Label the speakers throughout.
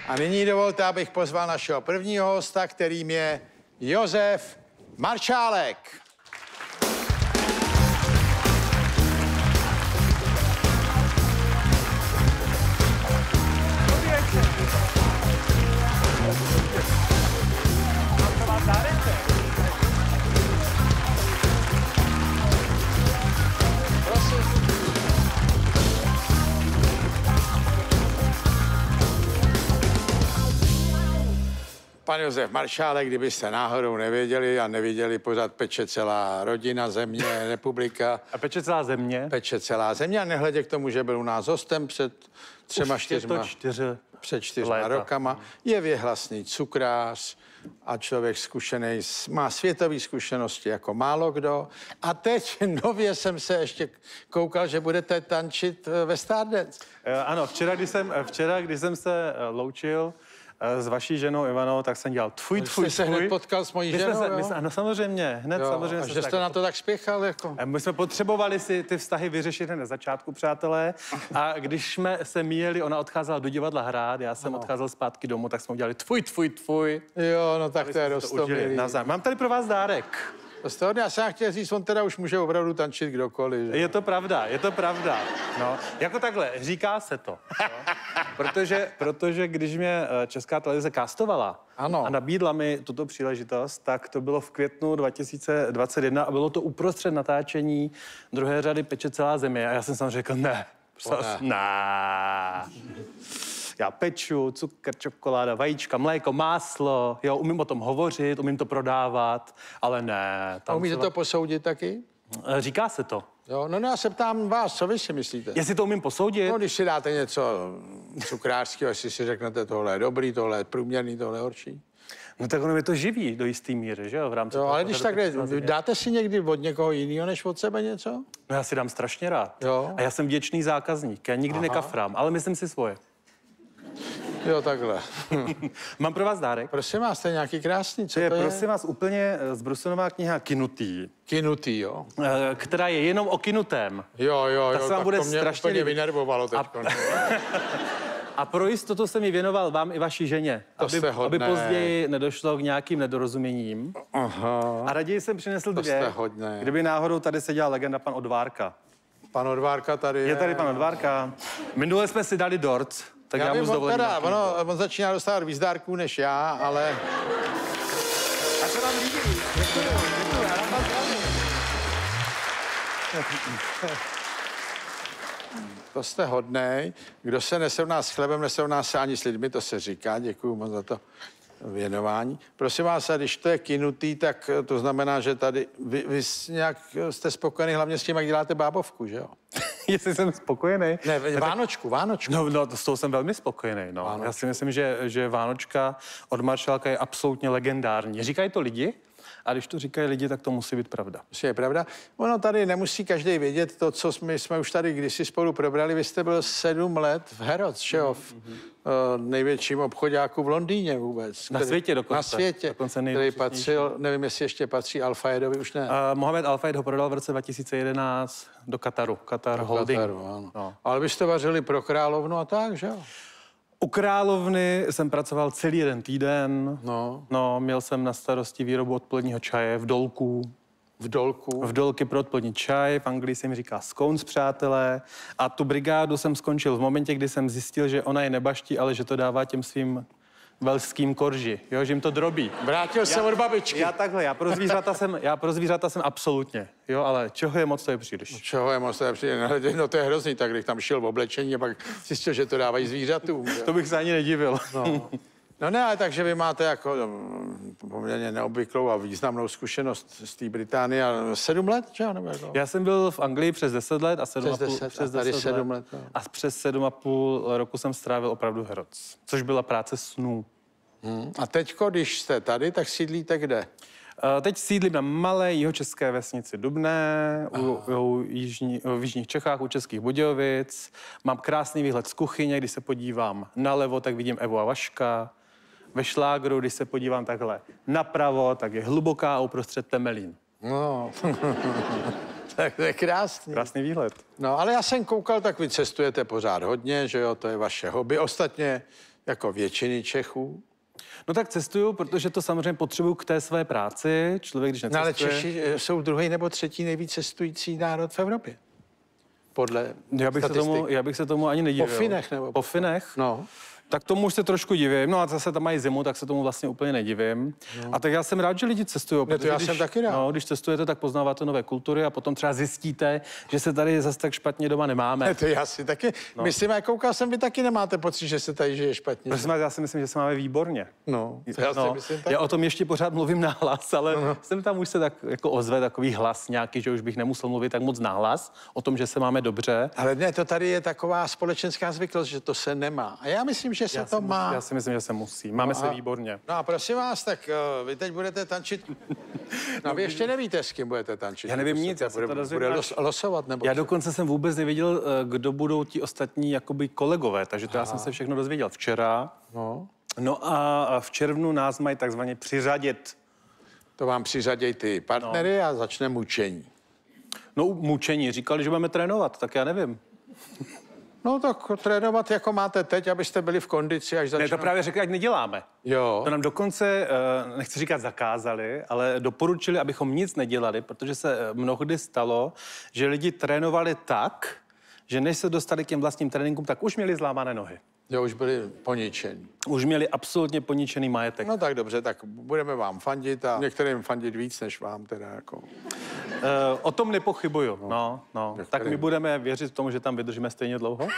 Speaker 1: A nyní dovolte, abych pozval našeho prvního hosta, kterým je Josef Maršálek. Pan Josef Maršálek, kdybyste náhodou nevěděli a neviděli, pořád peče celá rodina, země, republika.
Speaker 2: A peče celá země?
Speaker 1: Peče celá země a nehledě k tomu, že byl u nás hostem před čtyřma rokama. Je věhlasný cukrář a člověk zkušený, má světové zkušenosti jako málo kdo. A teď nově jsem se ještě koukal, že budete tančit ve Stardance.
Speaker 2: Ano, včera, když jsem se loučil s vaší ženou Ivanou, tak jsem dělal tvůj.
Speaker 1: Jste se hned potkal s mojí ženou,
Speaker 2: ano, samozřejmě, hned
Speaker 1: jo,
Speaker 2: samozřejmě.
Speaker 1: A že jste na to tak spěchal, jako?
Speaker 2: My jsme potřebovali si ty vztahy vyřešit hned na začátku, přátelé. A když jsme se míjeli, ona odcházela do divadla hrát, já jsem odcházel zpátky domů, tak jsme udělali tvůj.
Speaker 1: Jo, no tak to je roztomilý.
Speaker 2: Mám tady pro vás dárek.
Speaker 1: Já jsem chtěl říct, on teda už může opravdu tančit kdokoliv. Že?
Speaker 2: Je to pravda. No, jako takhle, říká se to. No? Protože když mě Česká televize castovala a nabídla mi tuto příležitost, tak to bylo v květnu 2021 a bylo to uprostřed natáčení druhé řady Peče celá země. A já jsem samozřejmě řekl, ne. Já peču, cukr, čokoláda, vajíčka, mléko, máslo, jo, umím o tom hovořit, umím to prodávat, ale ne.
Speaker 1: A umíte to posoudit taky?
Speaker 2: Říká se to.
Speaker 1: Jo, no já se ptám vás, co vy si myslíte?
Speaker 2: Jestli to umím posoudit?
Speaker 1: No, když si dáte něco cukrářského, jestli si řeknete, tohle je dobrý, tohle je průměrný, tohle je horší.
Speaker 2: No tak ono je to živí do jistý míry, že jo, v rámci
Speaker 1: toho. Ale když takhle, dáte si někdy od někoho jiného než od sebe něco?
Speaker 2: No já si dám strašně rád.
Speaker 1: Jo.
Speaker 2: A já jsem vděčný zákazník, já nikdy nekafrám, ale myslím si svoje.
Speaker 1: Jo, takhle.
Speaker 2: Mám pro vás dárek.
Speaker 1: Prosím vás, to je nějaký krásný, co to je?
Speaker 2: Prosím vás, úplně zbrusunová kniha Kinutý.
Speaker 1: Kinutý, jo.
Speaker 2: Která je jenom o kinutém.
Speaker 1: Jo,
Speaker 2: tak
Speaker 1: to mě úplně vynervovalo teďko.
Speaker 2: A pro jistotu jsem ji věnoval vám i vaší ženě, aby později nedošlo k nějakým nedorozuměním.
Speaker 1: Aha.
Speaker 2: A raději jsem přinesl dvě, kdyby náhodou tady seděla legenda pan Odvárka.
Speaker 1: Pan Odvárka tady je.
Speaker 2: Je tady pan Odvárka. Minule jsme si dali dort, tak já mu dovolím.
Speaker 1: On začíná dostávat víc dárků než já, ale...
Speaker 2: A se vám líbí.
Speaker 1: To jste hodnej. Kdo se nesrovná s chlebem, nesrovná se ani s lidmi, to se říká. Děkuju moc za to věnování. Prosím vás, a když to je kinutý, tak to znamená, že tady vy nějak jste spokojený hlavně s tím, jak děláte bábovku, že jo?
Speaker 2: Jestli jsem spokojený?
Speaker 1: Ne, Vánočku.
Speaker 2: No, s tou jsem velmi spokojený, no. Vánočku. Já si myslím, že Vánočka od Maršálka je absolutně legendární. Říkají to lidi? A když to říkají lidi, tak to musí být pravda.
Speaker 1: Je pravda. Ono tady nemusí každý vědět to, co jsme už tady kdysi spolu probrali. Vy jste byl 7 let v Harrods, že jo? V největším obchodáku v Londýně vůbec.
Speaker 2: Na světě dokonce.
Speaker 1: Na světě, který patřil, nevím, jestli ještě patří Al-Fayedovi, už ne.
Speaker 2: Mohamed Al-Fayed ho prodal v roce 2011 do Kataru. Katar Holding.
Speaker 1: Ano. No. Ale vy jste vařili pro královnu a tak, že jo?
Speaker 2: U královny jsem pracoval celý jeden týden.
Speaker 1: No,
Speaker 2: měl jsem na starosti výrobu odpoledního čaje v Dolku.
Speaker 1: V Dolku?
Speaker 2: V Dolky pro odpolední čaj, v Anglii se mi říká scones, přátelé. A tu brigádu jsem skončil v momentě, kdy jsem zjistil, že ona je nebaští, ale že to dává těm svým velským korži, jo, že jim to drobí.
Speaker 1: Vrátil jsem od babičky.
Speaker 2: Já pro zvířata jsem absolutně, jo, ale čeho je moc, to je příliš.
Speaker 1: Čeho je moc, to je příliš. No to je hrozný, tak když tam šel v oblečení a pak zjistil, že to dávají zvířatům.
Speaker 2: To bych se ani nedivil.
Speaker 1: No ne, ale takže vy máte jako poměrně neobvyklou a významnou zkušenost z té Británie. 7 let, že?
Speaker 2: Já jsem byl v Anglii přes 10 let a 7,5
Speaker 1: let. No.
Speaker 2: A přes 7,5 roku jsem strávil opravdu v Harrods, což byla práce snů.
Speaker 1: A teďko, když jste tady, tak sídlíte kde?
Speaker 2: Teď sídlím na malé jihočeské vesnici Dubné, v jižních Čechách, u Českých Budějovic. Mám krásný výhled z kuchyně, když se podívám nalevo, tak vidím Evu a Vaška. Ve Šlágru, když se podívám takhle napravo, tak je hluboká a uprostřed Temelín.
Speaker 1: No, tak to je krásný.
Speaker 2: Krásný výhled.
Speaker 1: No, ale já jsem koukal, tak vy cestujete pořád hodně, že jo, to je vaše hobby. Ostatně jako většiny Čechů?
Speaker 2: No tak cestuju, protože to samozřejmě potřebuju k té své práci. Člověk, když necestuje...
Speaker 1: No ale Češi jsou druhý nebo třetí nejvíc cestující národ v Evropě. Podle
Speaker 2: já bych se tomu ani nedivil.
Speaker 1: Po Finech nebo?
Speaker 2: Po Finech?
Speaker 1: No.
Speaker 2: Tak tomu už se trošku divím. No a zase tam mají zimu, tak se tomu vlastně úplně nedivím. No. A tak já jsem rád, že lidi cestují.
Speaker 1: Protože já jsem taky rád.
Speaker 2: No, když cestujete, tak poznáváte nové kultury a potom třeba zjistíte, že se tady zase tak špatně doma nemáme.
Speaker 1: To já si taky myslím, a koukal jsem, vy taky nemáte pocit, že se tady žije špatně.
Speaker 2: Prosím vás, já si myslím, že se máme výborně.
Speaker 1: No, to já si myslím taky.
Speaker 2: Já o tom ještě pořád mluvím nahlas, ale jsem tam už se tak jako ozve takový hlas nějaký, že už bych nemusel mluvit tak moc nahlas o tom, že se máme dobře.
Speaker 1: Ale ne, to tady je taková společenská zvyklost, že to se nemá. A já myslím, že se to má.
Speaker 2: Já si myslím, že se musí. Máme se výborně.
Speaker 1: No a prosím vás, tak vy teď budete tančit. No vy ještě nevíte, s kým budete tančit.
Speaker 2: Já nevím nic, já se to
Speaker 1: bude losovat, nebo
Speaker 2: já dokonce jsem vůbec nevěděl, kdo budou ti ostatní jakoby kolegové, takže to já jsem se všechno dozvěděl včera. No a v červnu nás mají takzvaně přiřadit.
Speaker 1: To vám přiřaděj ty partnery a začne mučení.
Speaker 2: No mučení, říkali, že budeme trénovat, tak já nevím.
Speaker 1: No tak trénovat, jako máte teď, abyste byli v kondici, až začnou...
Speaker 2: Ne, to právě řekli, ať neděláme.
Speaker 1: Jo.
Speaker 2: To nám dokonce, nechci říkat zakázali, ale doporučili, abychom nic nedělali, protože se mnohdy stalo, že lidi trénovali tak, že než se dostali k těm vlastním tréninkům, tak už měli zlámané nohy.
Speaker 1: Jo, už byli poničení.
Speaker 2: Už měli absolutně poničený majetek.
Speaker 1: No tak dobře, tak budeme vám fandit a některým fandit víc, než vám teda jako...
Speaker 2: O tom nepochybuju, no. Tak my budeme věřit tomu, že tam vydržíme stejně dlouho?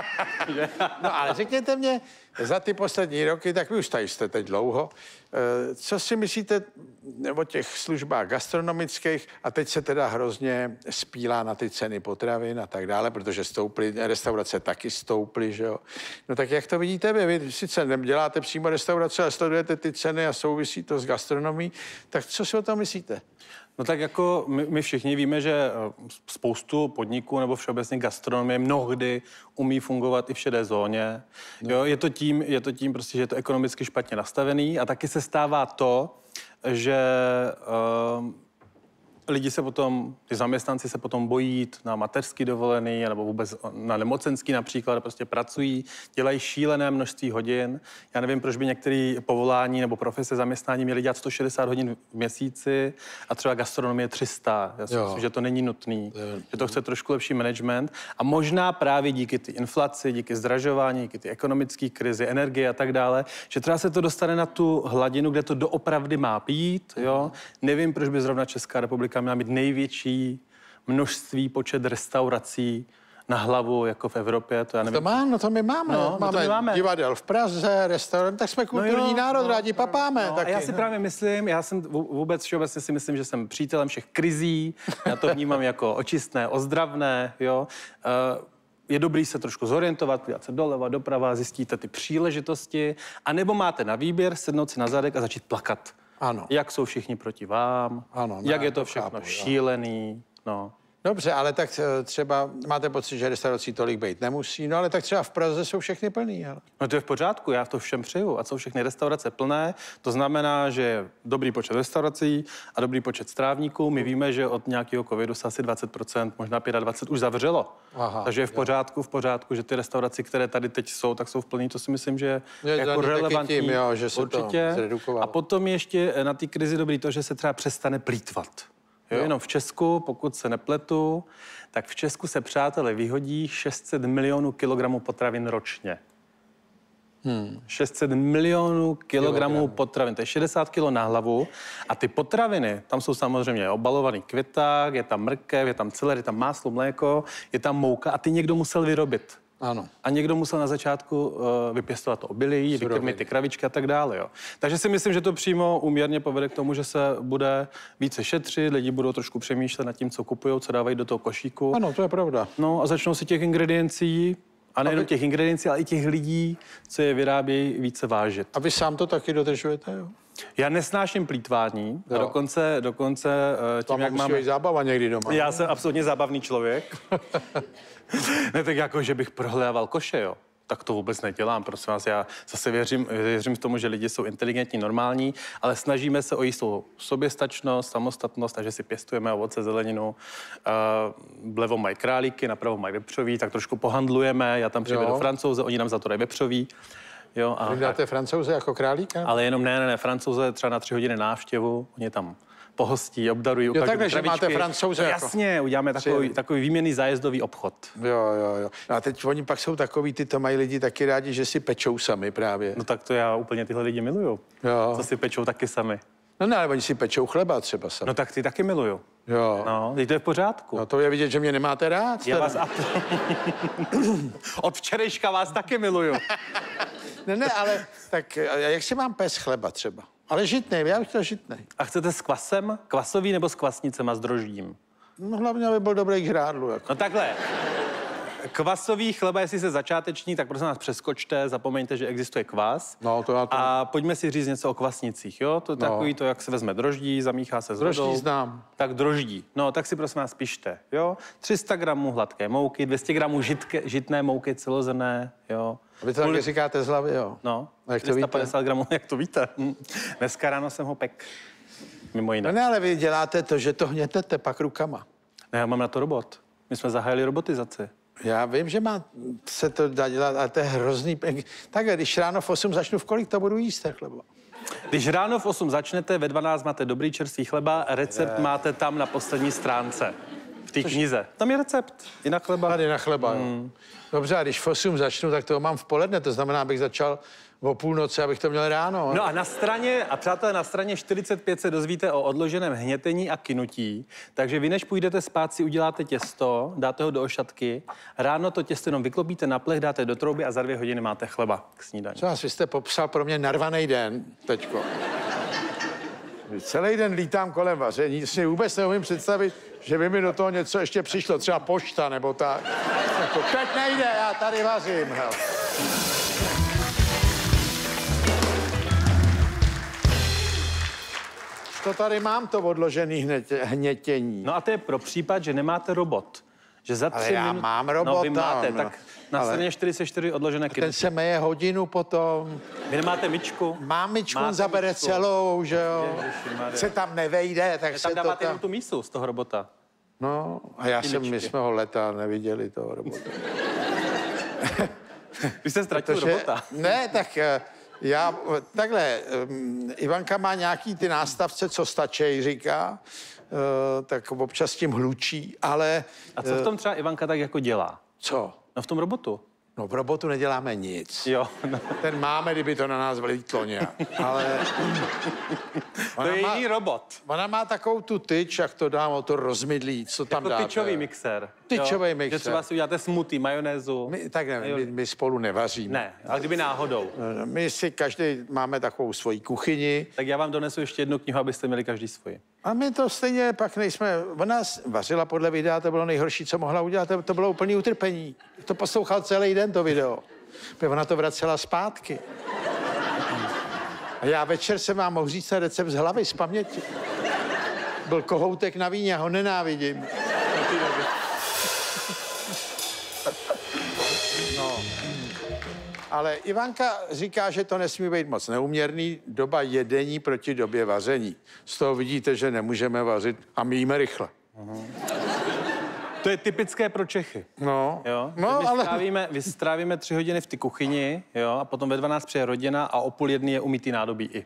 Speaker 1: No ale řekněte mě, za ty poslední roky, tak vy už tady jste teď dlouho, co si myslíte o těch službách gastronomických a teď se teda hrozně spílá na ty ceny potravin a tak dále, protože stouply, restaurace taky stouply, že jo. No tak jak to vidíte vy sice neděláte přímo restaurace, ale sledujete ty ceny a souvisí to s gastronomií, tak co si o tom myslíte?
Speaker 2: No tak jako my všichni víme, že spoustu podniků nebo všeobecně gastronomie mnohdy umí fungovat i v šedé zóně. Jo, je to tím prostě, že je to ekonomicky špatně nastavený a taky se stává to, že lidi se potom, ty zaměstnanci se potom bojí jít na mateřský dovolený nebo vůbec na nemocenský například, prostě pracují, dělají šílené množství hodin. Já nevím, proč by některé povolání nebo profese zaměstnání měly dělat 160 hodin v měsíci a třeba gastronomie 300. Já si myslím, že to není nutný, že to chce trošku lepší management a možná právě díky ty inflaci, díky zdražování, díky ty ekonomické krizi, energie a tak dále, že třeba se to dostane na tu hladinu, kde to doopravdy má být, jo. Nevím, proč by zrovna Česká republika měla mít největší množství počet restaurací na hlavu jako v Evropě. To já nevím.
Speaker 1: To má, no to my máme. Máme divadel v Praze, restaurant, tak jsme kulturní národ, rádi papáme.
Speaker 2: No, taky, a já si právě myslím, já jsem vůbec všeobecně si myslím, že jsem přítelem všech krizí, já to vnímám jako očistné, ozdravné, jo. Je dobrý se trošku zorientovat, podívat se doleva, doprava, zjistíte ty příležitosti, anebo máte na výběr sednout si na zadek a začít plakat.
Speaker 1: Ano.
Speaker 2: Jak jsou všichni proti vám, jak je to všechno šílený, no.
Speaker 1: Dobře, ale tak třeba máte pocit, že restaurací tolik být nemusí, no ale tak třeba v Praze jsou všechny plný. Ale...
Speaker 2: No to je v pořádku, já to všem přeju. A jsou všechny restaurace plné, to znamená, že je dobrý počet restaurací a dobrý počet strávníků. My víme, že od nějakého covidu se asi 20%, možná 25% už zavřelo. Aha, takže je v pořádku, že ty restaurace, které tady teď jsou, tak jsou v plný. To si myslím, že je jako relevantní.
Speaker 1: Tím, jo, že se
Speaker 2: určitě.
Speaker 1: To zredukovalo.
Speaker 2: A potom ještě na té krizi dobrý to, že se třeba přestane plýtvat. Jo, jenom v Česku, pokud se nepletu, tak v Česku se, přátelé, vyhodí 600 milionů kilogramů potravin ročně. 600 milionů kilogramů potravin, to je 60 kilo na hlavu. A ty potraviny, tam jsou samozřejmě obalovaný květák, je tam mrkev, je tam celer, je tam máslo, mléko, je tam mouka a ty někdo musel vyrobit.
Speaker 1: Ano.
Speaker 2: A někdo musel na začátku vypěstovat to obilí, vykrmit ty kravičky a tak dále. Jo. Takže si myslím, že to přímo úměrně povede k tomu, že se bude více šetřit, lidi budou trošku přemýšlet nad tím, co kupují, co dávají do toho košíku.
Speaker 1: Ano, to je pravda.
Speaker 2: No a začnou si těch ingrediencí, a nejenom těch ingrediencí, ale i těch lidí, co je vyrábějí, více vážit.
Speaker 1: A vy sám to taky dodržujete, jo?
Speaker 2: Já nesnáším plýtvání, dokonce tím, jak máme...
Speaker 1: zábava někdy doma.
Speaker 2: Já jsem absolutně zábavný člověk. Ne tak jako, že bych prohlédával koše, jo. Tak to vůbec nedělám, prosím vás. Já zase věřím v tomu, že lidi jsou inteligentní, normální, ale snažíme se o jistou soběstačnost, samostatnost, takže si pěstujeme ovoce, zeleninu. Vlevo mají králíky, napravo mají vepřový, tak trošku pohandlujeme. Já tam přijdu do Francouze, oni nám za to dají vepřový. Jo, a
Speaker 1: vy dáte Francouze jako králíka?
Speaker 2: ale jenom ne, Francouze třeba na 3 hodiny návštěvu, oni tam pohostí, obdarují,
Speaker 1: Jo, takhle, že máte Francouze jako...
Speaker 2: Jasně, uděláme takový výměnný zájezdový obchod.
Speaker 1: Jo. No a teď oni pak jsou takový, ty to mají lidi taky rádi, že si pečou sami právě.
Speaker 2: No tak to já úplně tyhle lidi miluju.
Speaker 1: Jo.
Speaker 2: Co si pečou taky sami.
Speaker 1: No ne, ale oni si pečou chleba třeba sami.
Speaker 2: No tak ty taky miluju.
Speaker 1: Jo.
Speaker 2: No, teď to je v pořádku.
Speaker 1: No to je vidět, že mě nemáte rád.
Speaker 2: Já vás Od včerejška vás taky miluju.
Speaker 1: Ne, ale tak jak si mám pes chleba třeba? Ale žitnej, já bych chtěl žitnej.
Speaker 2: A chcete s kvasem? Kvasový nebo s kvasnicem a s droždím?
Speaker 1: No hlavně, aby byl dobrý k žrádlu. Jako.
Speaker 2: No takhle. Kvasový chleba, jestli se začáteční, tak prosím vás přeskočte, zapomeňte, že existuje kvas.
Speaker 1: No, to já to...
Speaker 2: A pojďme si říct něco o kvasnicích, jo? To je takový to, jak se vezme droždí, zamíchá se s vodou.
Speaker 1: Droždí znám.
Speaker 2: Tak droždí. No, tak si prosím vás pište, jo? 300 gramů hladké mouky, 200 gramů žitné mouky celozrnné, jo?
Speaker 1: Vy to taky říkáte z hlavy, jo?
Speaker 2: No,
Speaker 1: jak to
Speaker 2: 450
Speaker 1: víte?
Speaker 2: gramů, jak to víte? Dneska ráno jsem ho pek, mimo jiné.
Speaker 1: No ne, ale vy děláte to, že to hnětete pak rukama.
Speaker 2: Ne, já mám na to robot. My jsme zahájili robotizaci.
Speaker 1: Já vím, že se to dá dělat, ale to je hrozný. Takhle, když ráno v 8 začnu, v kolik to budu jíst, chleba?
Speaker 2: Když ráno v 8 začnete, ve 12 máte dobrý čerstvý chleba, recept máte tam na poslední stránce. V té knize. Tam je recept. I na chleba.
Speaker 1: Tady na chleba, jo. Dobře, a když v 8 začnu, tak toho mám v poledne, to znamená, abych začal o půlnoci, abych to měl ráno.
Speaker 2: No a přátelé, na straně 45 se dozvíte o odloženém hnětení a kynutí, takže vy, než půjdete spát, si uděláte těsto, dáte ho do ošatky, ráno to těsto jenom vyklopíte na plech, dáte do trouby a za 2 hodiny máte chleba k snídani.
Speaker 1: Co vás, vy jste popsal pro mě narvaný den, teďko. Celý den lítám kolem vaření, si vůbec neumím představit, že by mi do toho něco ještě přišlo, třeba pošta nebo tak. Jako, teď nejde, já tady vařím, hel. To tady mám, to odložený hnětění.
Speaker 2: No a to je pro případ, že nemáte robot. Že za 3
Speaker 1: já
Speaker 2: minut...
Speaker 1: mám robota.
Speaker 2: No, vy máte,
Speaker 1: no.
Speaker 2: tak na straně 44 odložené
Speaker 1: Ten
Speaker 2: kynutí.
Speaker 1: se meje hodinu potom.
Speaker 2: Vy nemáte myčku?
Speaker 1: Mám myčku, on
Speaker 2: Máte
Speaker 1: zabere
Speaker 2: myčku.
Speaker 1: celou, že jo.
Speaker 2: Ježišimarja.
Speaker 1: Se tam nevejde, tak se
Speaker 2: Tam
Speaker 1: to
Speaker 2: dáváte jenom
Speaker 1: tam...
Speaker 2: tu mísu z toho robota.
Speaker 1: No, a my jsme ho leta neviděli, toho robota.
Speaker 2: Vy jste ztratil robota.
Speaker 1: Ne, tak já, takhle, Ivanka má nějaký ty nástavce, co stačí, říká, tak občas tím hlučí, ale...
Speaker 2: A co v tom třeba Ivanka tak jako dělá?
Speaker 1: Co?
Speaker 2: No v tom robotu.
Speaker 1: No v robotu neděláme nic.
Speaker 2: Jo. No.
Speaker 1: Ten máme, kdyby to na nás vlítlo nějak, ale...
Speaker 2: To je jiný robot.
Speaker 1: Ona má takovou tu tyč, jak to dám, o to rozmydlí, co tam
Speaker 2: Jako
Speaker 1: dáte.
Speaker 2: tyčový mixér.
Speaker 1: Tyčový
Speaker 2: jo?
Speaker 1: mixér.
Speaker 2: Že třeba si uděláte smoothie, majonézu.
Speaker 1: My spolu nevaříme.
Speaker 2: Ne, ale kdyby náhodou.
Speaker 1: My si každý máme takovou svoji kuchyni.
Speaker 2: Tak já vám donesu ještě jednu knihu, abyste měli každý svoji.
Speaker 1: A my to stejně pak nejsme... Ona vařila podle videa, to bylo nejhorší, co mohla udělat, to bylo úplný utrpení. To poslouchal celý den, to video. Ona to vracela zpátky. A já večer jsem vám mohl říct recept z hlavy, z paměti. Byl kohoutek na víně, já ho nenávidím. No. Ale Ivanka říká, že to nesmí být moc neuměrný. Doba jedení proti době vaření. Z toho vidíte, že nemůžeme vařit a my jíme rychle.
Speaker 2: To je typické pro Čechy.
Speaker 1: No,
Speaker 2: Jo?
Speaker 1: no
Speaker 2: My strávíme 3 hodiny v té kuchyni, jo? A potom ve 12 přijde rodina a o 12:30 je umytý nádobí i.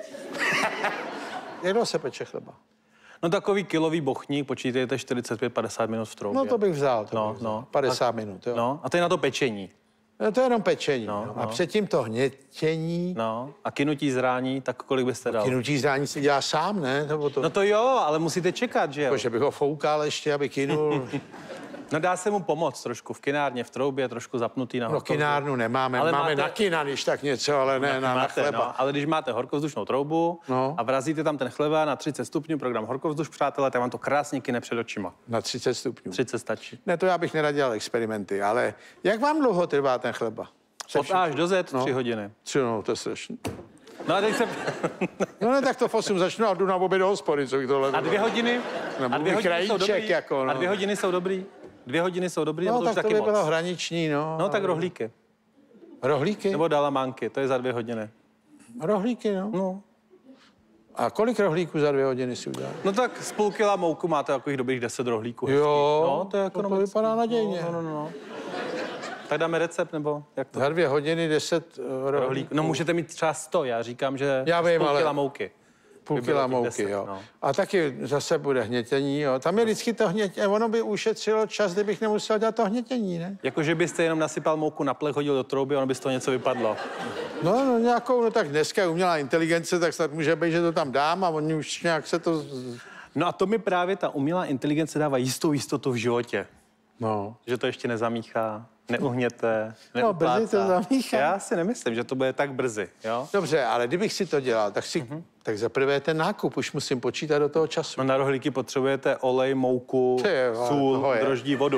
Speaker 1: Jak dlouho se peče chleba?
Speaker 2: No takový kilový bochník, počítejte 45-50 minut v troubě.
Speaker 1: No to bych vzal.
Speaker 2: No.
Speaker 1: 50 minut, jo.
Speaker 2: No, a to je na to pečení.
Speaker 1: No, to je jenom pečení.
Speaker 2: No,
Speaker 1: No. A
Speaker 2: no.
Speaker 1: předtím to hnětění.
Speaker 2: No, a kynutí zrání, tak kolik byste dal?
Speaker 1: Kynutí zrání si dělá sám, ne? Nebo to,
Speaker 2: No to jo, ale musíte čekat, že jo?
Speaker 1: jako, že bych ho foukal ještě, aby kynul.
Speaker 2: No dá se mu pomoct trošku v kynárně, v troubě, trošku zapnutý na
Speaker 1: No
Speaker 2: horkovzduch.
Speaker 1: kynárnu nemáme,
Speaker 2: Ale
Speaker 1: máme
Speaker 2: máte-
Speaker 1: na kyna, když tak něco, ale ne na
Speaker 2: Máte,
Speaker 1: chleba.
Speaker 2: no, ale když máte horkovzdušnou troubu
Speaker 1: No.
Speaker 2: a vrazíte tam ten chleba na 30 stupňů, program horkovzduš, přátelé, tak vám to krásně kyne před očima.
Speaker 1: Na 30 stupňů.
Speaker 2: 30 stačí.
Speaker 1: Ne, to já bych nerad dělal experimenty, ale jak vám dlouho trvá ten chleba?
Speaker 2: Od A až do Z 3 hodiny.
Speaker 1: No, to je strašný.
Speaker 2: No a teď se...
Speaker 1: No ne, tak to v 8 začnu a jdu na oběd do hospody, co bych tohle...
Speaker 2: A 2 hodiny?
Speaker 1: Nebo
Speaker 2: A 2 hodiny jsou
Speaker 1: krajíček,
Speaker 2: dobrý?
Speaker 1: jako, no.
Speaker 2: A 2 hodiny jsou dobrý? 2 hodiny jsou dobrý, nebo
Speaker 1: No,
Speaker 2: to už
Speaker 1: tak to
Speaker 2: taky
Speaker 1: by
Speaker 2: moc?
Speaker 1: bylo hraniční, no.
Speaker 2: No tak rohlíky.
Speaker 1: Rohlíky?
Speaker 2: Nebo dalamánky, to je za 2 hodiny.
Speaker 1: Rohlíky, no.
Speaker 2: No.
Speaker 1: A kolik rohlíků za 2 hodiny si udělá?
Speaker 2: No tak z půl kila mouku máte takových dobrých 10 rohlíků. hezkých.
Speaker 1: Jo,
Speaker 2: No, to je
Speaker 1: to
Speaker 2: ekonomický.
Speaker 1: vypadá nadějně.
Speaker 2: No. Tak dáme recept, nebo jak to?
Speaker 1: Za 2 hodiny 10 rohlíků.
Speaker 2: No můžete mít třeba 100, já říkám, že
Speaker 1: Já vím,
Speaker 2: půl
Speaker 1: ale...
Speaker 2: kila mouky.
Speaker 1: Půl kila mouky, 10, jo. No. A taky zase bude hnětění, jo. Tam je vždycky to hnětění, ono by ušetřilo čas, kdybych nemusel dělat to hnětění, ne?
Speaker 2: Jakože byste jenom nasypal mouku na plech, hodil do trouby, ono by z toho něco vypadlo.
Speaker 1: No nějakou, no tak dneska je umělá inteligence, tak snad může být, že to tam dám a oni už nějak se to...
Speaker 2: No a to mi právě ta umělá inteligence dává jistou jistotu v životě.
Speaker 1: No.
Speaker 2: Že to ještě nezamíchá, neuhněte,
Speaker 1: No, brzy to zamíchá.
Speaker 2: Já si nemyslím, že to bude tak brzy, jo?
Speaker 1: Dobře, ale kdybych si to dělal, tak si... Tak za prvé ten nákup už musím počítat do toho času.
Speaker 2: No na rohlíky potřebujete olej, mouku, sůl, droždí, vodu.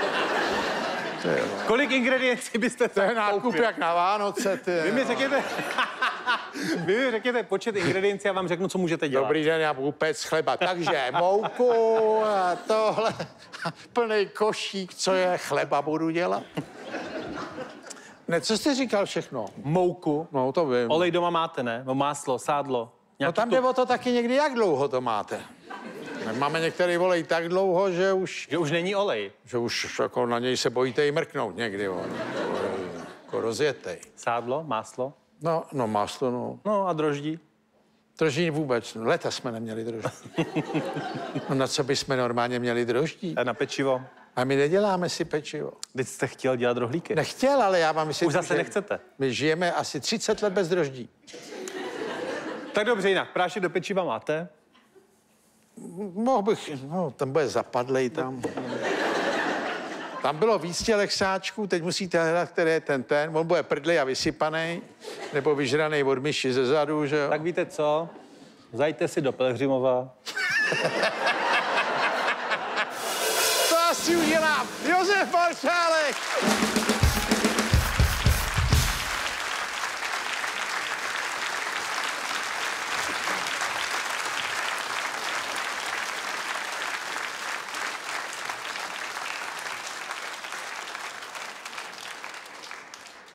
Speaker 2: Kolik ingrediencí byste
Speaker 1: to je nákup jak na Vánoce, ty.
Speaker 2: Vy mi řekněte počet ingrediencí a vám řeknu, co můžete dělat.
Speaker 1: Dobrý den, já budu péct chleba. Takže mouku a tohle, plný košík, co je chleba budu dělat. Ne, co jste říkal všechno?
Speaker 2: Mouku.
Speaker 1: No, to vím.
Speaker 2: Olej doma máte, ne? Máslo, sádlo.
Speaker 1: No tam jde o to taky někdy, jak dlouho to máte. Máme některý olej tak dlouho, že už...
Speaker 2: Že už není olej.
Speaker 1: Že už jako na něj se bojíte i mrknout někdy, jako rozjetej.
Speaker 2: Sádlo, máslo?
Speaker 1: No máslo, no.
Speaker 2: No a droždí?
Speaker 1: Droždí vůbec. Leta jsme neměli droždí. No na co bychom normálně měli droždí?
Speaker 2: A na pečivo?
Speaker 1: A my neděláme si pečivo.
Speaker 2: Teď jste chtěl dělat rohlíky.
Speaker 1: Nechtěl, ale já vám myslím,
Speaker 2: už zase nechcete.
Speaker 1: My žijeme asi 30 let bez droždí.
Speaker 2: Tak dobře, jinak. Prášek do pečiva máte?
Speaker 1: Mohl bych, no, tam bude zapadlej tam. Tam bylo víc těch sáčků, teď musíte hledat, který je ten. On bude prdlej a vysypaný, nebo vyžranej od myši ze zadu, že jo?
Speaker 2: Tak víte co? Zajďte si do Pelhřimova.
Speaker 1: To asi udělám. Josef Borčálek!